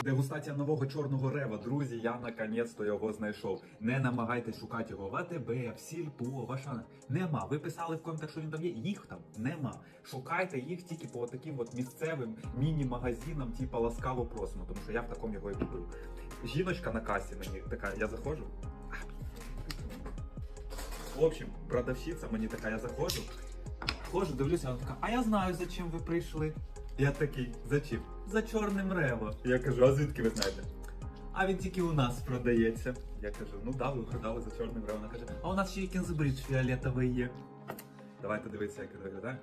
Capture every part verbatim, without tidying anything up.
Дегустація нового чорного рева. Друзі, я наконець-то його знайшов. Не намагайтесь шукати його в АТБ, в Сільпо, в Ашана. Нема. Ви писали в коментах, що він там є. Їх там нема. Шукайте їх тільки по таким от місцевим міні-магазинам, типу ласкаво просимо, тому що я в такому його і купив. Жіночка на касі мені така, я заходжу. В общем, продавщиця мені така, я заходжу. Хожу, дивлюся, вона така, а я знаю, за чим ви прийшли. Я такий, за чим? За чорним рево. Я кажу, а звідки ви знаєте? А він тільки у нас продається. Я кажу, ну да, ви продали за чорним рево. Вона каже, а у нас ще і кінзбридж фіолетовий є. Давайте дивитися, як він виглядає.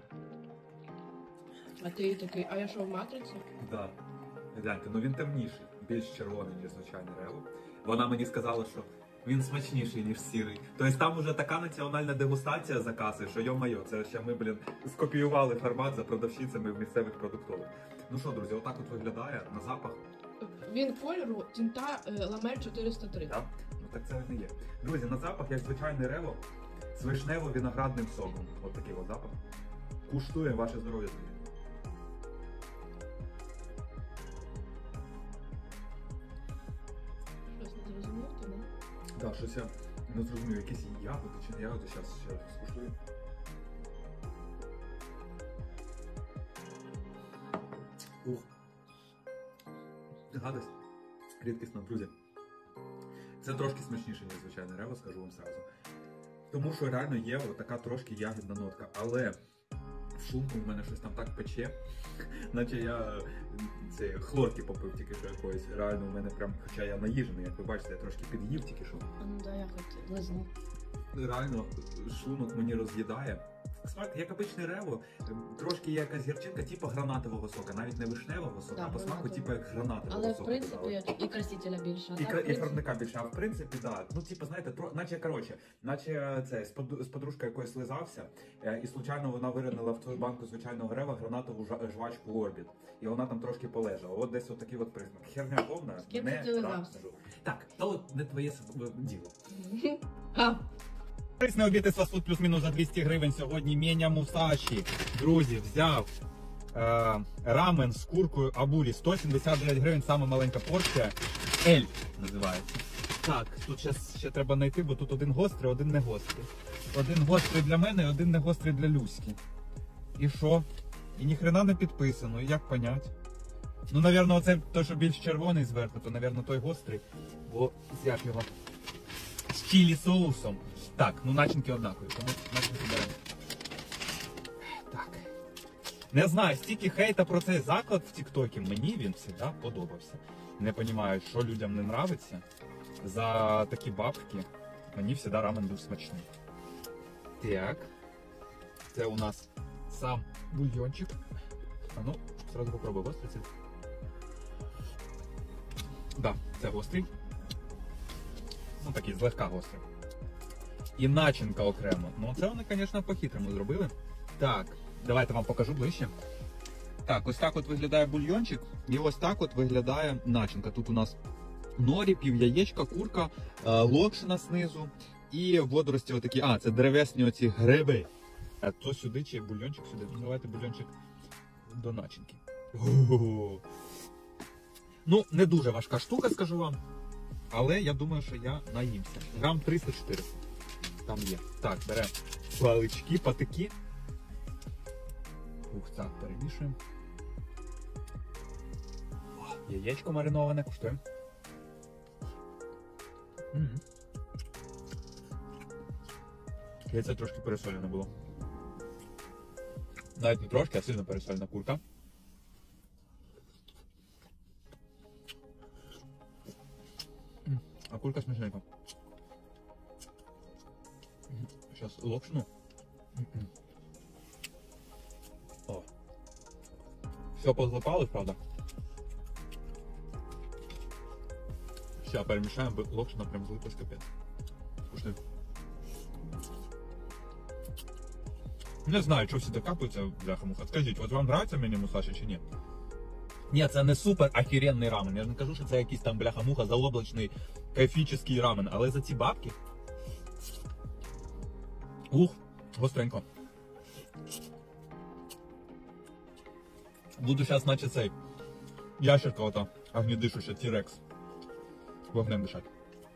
А ти такий, а я що в матриці? Так. Да. Гляньте, ну він темніший, більш червоний, ніж звичайний рево. Вона мені сказала, що він смачніший, ніж сірий. Тобто там уже така національна дегустація за каси, що йо-майо, це ще ми, блін, скопіювали формат за продавщицями в місцевих продуктових. Ну що, друзі, отак от виглядає на запах. Він кольору тінта Ламель чотириста три. Так? Ну так це не є. Друзі, на запах, як звичайний рево, з вишнево-виноградним соком. От такий от запах. Куштує ваше здоров'я. Щось не зрозумів, ти не? Так, щось я не зрозумів, якісь ягоди чи не ягоди, зараз ще скуштую. Ух. Гадость. Рідкісно, друзі. Це трошки смачніше, ніж звичайне рево, скажу вам сразу. Тому що реально є така трошки ягідна нотка, але в шлунку в мене щось там так пече, наче я це, хлорки попив тільки що якоїсь. Реально у мене прям, хоча я наїжений, як ви бачите, я трошки під'їв тільки що. А ну да, я хоч лизну. Реально, шлунок мені роз'їдає. Смак, як обичний рево, трошки є якась гірчинка, типу гранатового сока, навіть не вишневого сока, Да, а по смаку, типу як гранатового але, сока. в принципі, і красителя більше. І, так, кра... в і фарбника більше, а в принципі, да. Ну, типу, знаєте, тро... наче, коротше, наче це, з, под... з подружкою якоюсь слизався, е... і случайно вона виринила в твою банку звичайного рева гранатову ж... жвачку Орбіт. І вона там трошки полежала. От десь отакий от признак. Херня повна, з ким не ти лизався? Так, то от не твоє діло. А. Корисний обід із фастфуд плюс-мінус за двісті гривень. Сьогодні Меня Мусаші. Друзі, взяв е, рамен з куркою абурі. сто сімдесят дев'ять гривень, саме маленька порція. Ель називається. Так, тут ще, ще треба знайти, бо тут один гострий, один не гострий. Один гострий для мене і один не гострий для Люськи. І що? І ніхрена не підписано, і як понять? Ну, напевно, оце той, що більш червоний зверху, то, напевно, той гострий. Бо як його? З чилі соусом. Так, ну начинки однакові, тому начинки беремо. Так. Не знаю, стільки хейта про цей заклад в Тіктокі, мені він завжди подобався. Не розумію, що людям не подобається. За такі бабки мені завжди рамен був смачний. Так. Це у нас сам бульйончик. А ну, сразу попробую, гострий це. Да, це гострий. Ну такий, злегка гострий. І начинка окремо. Ну це вони, звісно, по-хитрому зробили. Так, давайте вам покажу ближче. Так, ось так от виглядає бульйончик. І ось так от виглядає начинка. Тут у нас норі, пів яєчка, курка, локшина знизу. І водорості отакі. А, це деревесні оці гриби. А то сюди чи бульйончик сюди. Давайте бульйончик до начинки. О-о-о. Ну, не дуже важка штука, скажу вам. Але я думаю, що я наїмся. Грам триста-чотириста. Там є. Так, беремо палички, патики. Ух, так, перемішуємо. О, яєчко мариноване, куштуємо. М-м. Яйце трошки пересолене було. Навіть не трошки, а сильно пересолена курка. А курка смачненька. Сейчас локшину. О. Все позлопалось, правда? Сейчас перемешаем, бо локшина прям злипась капец. Скучно. Не знаю, що всі докапуються, бляха-муха. Скажіть, от вам нравится Меня Мусаші чи ні? Ні, це не супер охеренний рамен. Я ж не кажу, що це якийсь там бляха-муха заоблачний кайфічний рамен, але за ці бабки. Ух, гостренько. Буду зараз, наче цей, ящерка ота, огнедишуща, Тірекс. Вогнем дишать.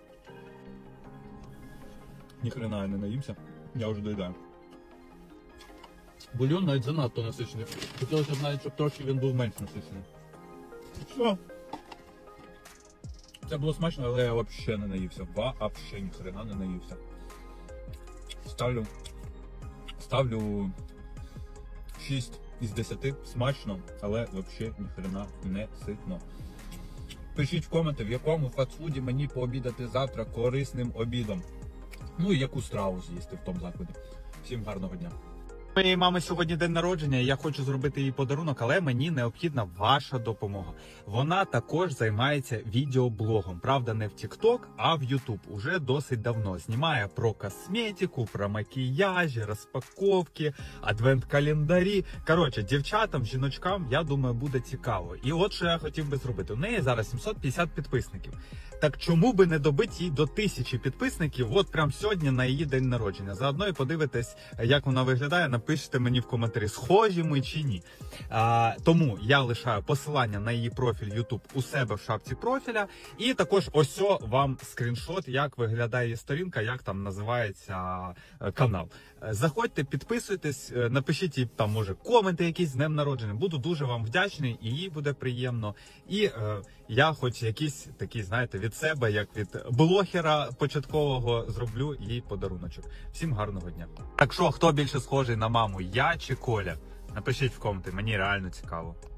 Ніхрена я не наїмся, я вже доїдаю. Бульйон навіть занадто насичений. Хотілося б навіть, щоб трошки він був менш насичений. Все. Це було смачно, але я взагалі не наївся. Вообще ніхрена не наївся. Ставлю, ставлю шість із десяти. Смачно, але взагалі ніхрена не ситно. Пишіть в коменти, в якому фастфуді мені пообідати завтра корисним обідом. Ну і яку страву з'їсти в тому закладі. Всім гарного дня. У моєї мами сьогодні день народження, і я хочу зробити їй подарунок, але мені необхідна ваша допомога. Вона також займається відеоблогом. Правда, не в TikTok, а в YouTube. Уже досить давно. Знімає про косметику, про макіяжі, розпаковки, адвент-календарі. Коротше, дівчатам, жіночкам, я думаю, буде цікаво. І от що я хотів би зробити. У неї зараз сімсот п'ятдесят підписників. Так чому би не добити їй до тисячі підписників от прямо сьогодні на її день народження? Заодно і подивитесь, як вона виглядає, напишіть мені в коментарі, схожі ми чи ні. А, тому я лишаю посилання на її профіль YouTube у себе в шапці профіля. І також ось вам скріншот, як виглядає її сторінка, як там називається канал. Заходьте, підписуйтесь, напишіть їй там, може, коменти якісь з днем народження. Буду дуже вам вдячний, і їй буде приємно. І е, я хоч якийсь такий, знаєте, від себе, як від блогера початкового, зроблю їй подаруночок. Всім гарного дня. Так що, хто більше схожий на маму, я чи Коля? Напишіть в коменти, мені реально цікаво.